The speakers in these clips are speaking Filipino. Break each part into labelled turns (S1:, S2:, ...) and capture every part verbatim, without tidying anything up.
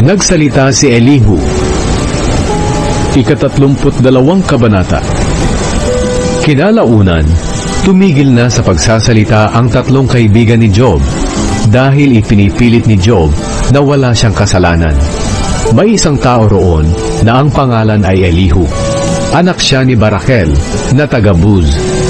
S1: Nagsalita si Elihu. Ikatatlumput dalawang kabanata. Kinalaunan, tumigil na sa pagsasalita ang tatlong kaibigan ni Job dahil ipinipilit ni Job na wala siyang kasalanan. May isang tao roon na ang pangalan ay Elihu. Anak siya ni Barakel na taga Buz.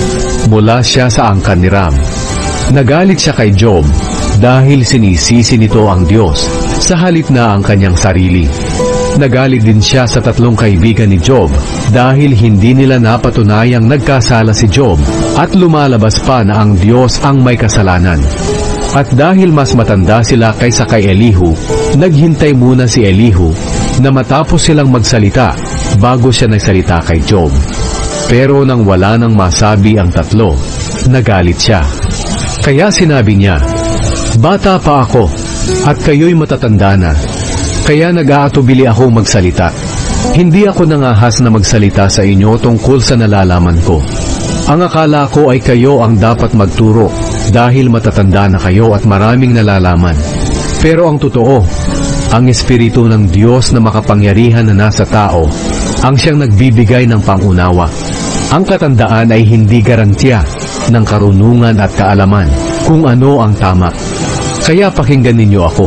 S1: Mula siya sa angkan ni Ram. Nagalit siya kay Job dahil sinisisi nito ang Diyos sa halip na ang kanyang sarili. Nagalit din siya sa tatlong kaibigan ni Job dahil hindi nila napatunayang nagkasala si Job at lumalabas pa na ang Diyos ang may kasalanan. At dahil mas matanda sila kaysa kay Elihu, naghintay muna si Elihu na matapos silang magsalita bago siya nagsalita kay Job. Pero nang wala nang masabi ang tatlo, nagalit siya. Kaya sinabi niya, "Bata pa ako at kayo'y matatanda na. Kaya nag-aatubili ako magsalita. Hindi ako nangahas na magsalita sa inyo tungkol sa nalalaman ko. Ang akala ko ay kayo ang dapat magturo dahil matatanda na kayo at maraming nalalaman. Pero ang totoo, ang Espiritu ng Diyos na makapangyarihan na nasa tao ang siyang nagbibigay ng pangunawa. Ang katandaan ay hindi garantiya ng karunungan at kaalaman kung ano ang tama. Kaya pakinggan ninyo ako.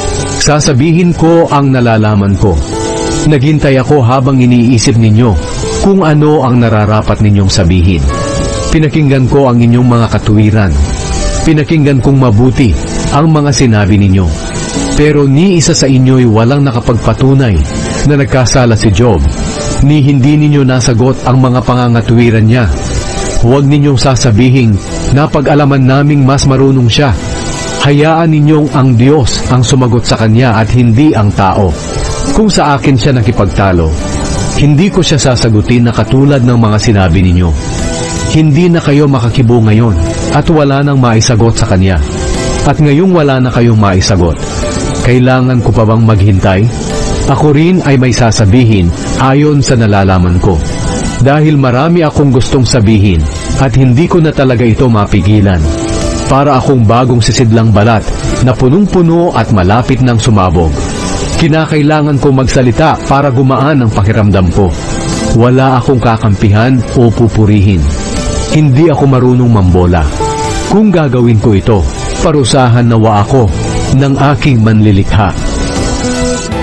S1: Sasabihin ko ang nalalaman ko. Naghintay ako habang iniisip ninyo kung ano ang nararapat ninyong sabihin. Pinakinggan ko ang inyong mga katuwiran. Pinakinggan kong mabuti ang mga sinabi ninyo. Pero ni isa sa inyo'y walang nakapagpatunay na nagkasala si Job, ni hindi ninyo nasagot ang mga pangangatuwiran niya. Huwag ninyong sasabihin na pag-alaman naming mas marunong siya. Hayaan ninyong ang Diyos ang sumagot sa kanya at hindi ang tao. Kung sa akin siya nakipagtalo, hindi ko siya sasagutin na katulad ng mga sinabi ninyo. Hindi na kayo makakibo ngayon at wala nang maisagot sa kanya. At ngayong wala na kayong maisagot, kailangan ko pa bang maghintay? Ako rin ay may sasabihin ayon sa nalalaman ko. Dahil marami akong gustong sabihin at hindi ko na talaga ito mapigilan. Para akong bagong sisidlang balat na punong-puno at malapit ng sumabog. Kinakailangan ko magsalita para gumaan ang pakiramdam ko. Wala akong kakampihan o pupurihin. Hindi ako marunong mambola. Kung gagawin ko ito, parusahan nawa ako ng aking manlilikha.